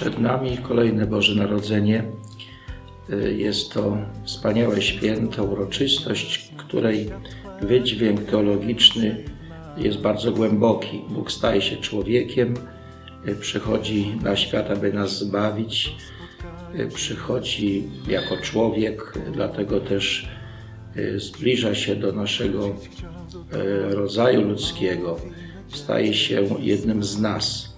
Przed nami kolejne Boże Narodzenie. Jest to wspaniałe święto, uroczystość, której wydźwięk teologiczny jest bardzo głęboki. Bóg staje się człowiekiem, przychodzi na świat, aby nas zbawić, przychodzi jako człowiek, dlatego też zbliża się do naszego rodzaju ludzkiego, staje się jednym z nas.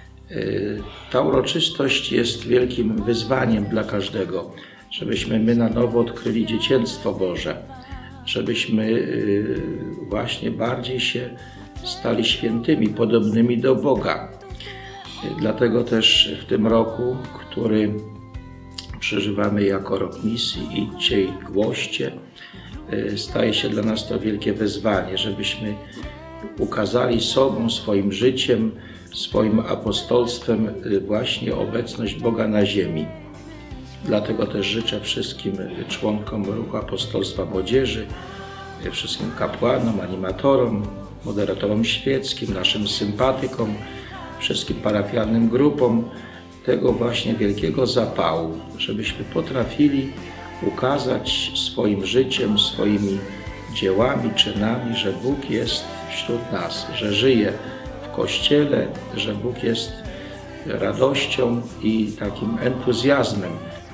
Ta uroczystość jest wielkim wyzwaniem dla każdego, żebyśmy my na nowo odkryli dzieciństwo Boże, żebyśmy właśnie bardziej się stali świętymi, podobnymi do Boga. Dlatego też w tym roku, który przeżywamy jako rok misji, idźcie i głoście, staje się dla nas to wielkie wyzwanie, żebyśmy ukazali sobą, swoim życiem, swoim apostolstwem właśnie obecność Boga na ziemi. Dlatego też życzę wszystkim członkom Ruchu Apostolstwa Młodzieży, wszystkim kapłanom, animatorom, moderatorom świeckim, naszym sympatykom, wszystkim parafialnym grupom tego właśnie wielkiego zapału, żebyśmy potrafili ukazać swoim życiem, swoimi dziełami, czynami, że Bóg jest wśród nas, że żyje w Kościele, że Bóg jest radością i takim entuzjazmem,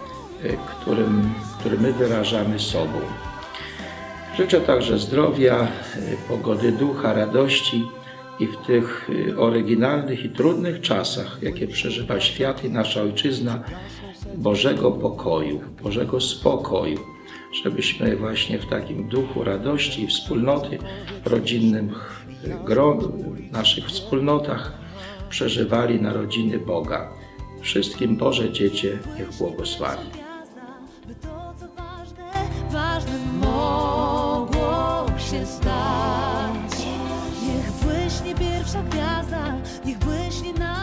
który my wyrażamy sobą. Życzę także zdrowia, pogody ducha, radości i w tych oryginalnych i trudnych czasach, jakie przeżywa świat i nasza Ojczyzna, Bożego pokoju, Bożego spokoju, żebyśmy właśnie w takim duchu radości i wspólnoty rodzinnym w naszych wspólnotach przeżywali narodziny Boga. Wszystkim Boże Dziecię niech błogosławi. Ważnym mogło się stać. Niech błyśnie pierwsza gwiazda, niech błyśnie na